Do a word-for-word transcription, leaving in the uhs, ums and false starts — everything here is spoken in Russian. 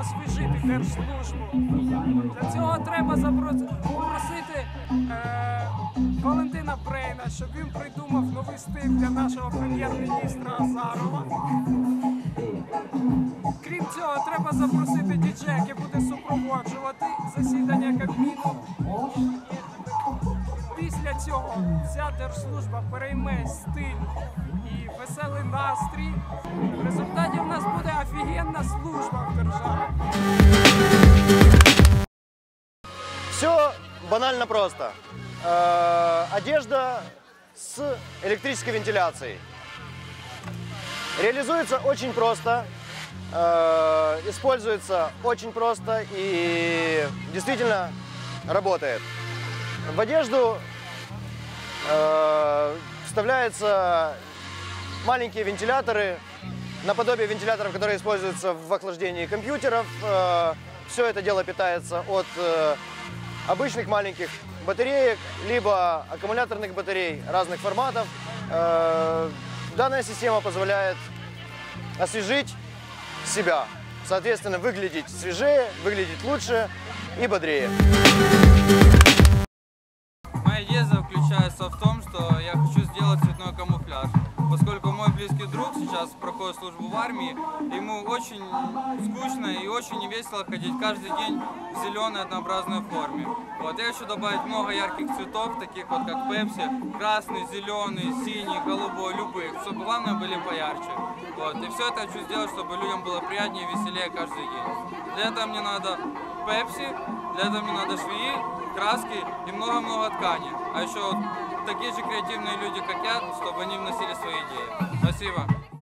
освіжити держслужбу. Для цього треба запросити е, Валентина Брейна, щоб він придумав новий стиль для нашого прем'єр-міністра Азарова. Крім цього, треба запросити діджея, який буде супроводжувати засідання Кабміну. Після цього ця держслужба перейме стиль і веселий настрій. В результаті в нас буде офігенна служба в державі. Все банально просто. Э, одежда с электрической вентиляцией. Реализуется очень просто, э, используется очень просто и действительно работает. В одежду э, вставляются маленькие вентиляторы, наподобие вентиляторов, которые используются в охлаждении компьютеров. Э, все это дело питается от э, обычных маленьких батареек, либо аккумуляторных батарей разных форматов. Э, данная система позволяет освежить себя, соответственно, выглядеть свежее, выглядеть лучше и бодрее. Моя идея заключается в том, что я хочу сделать цветной камуфляж. Поскольку мой близкий друг сейчас проходит службу в армии, ему очень скучно и очень невесело ходить каждый день в зеленой однообразной форме. Вот, я хочу добавить много ярких цветов, таких вот как пепси, красный, зеленый, синий, голубой, любых, чтобы главное были поярче. Вот, и все это хочу сделать, чтобы людям было приятнее и веселее каждый день. Для этого мне надо пепси, для этого мне надо швеи, краски и много-много ткани. А еще такие же креативные люди, как я, чтобы они вносили свои идеи. Спасибо.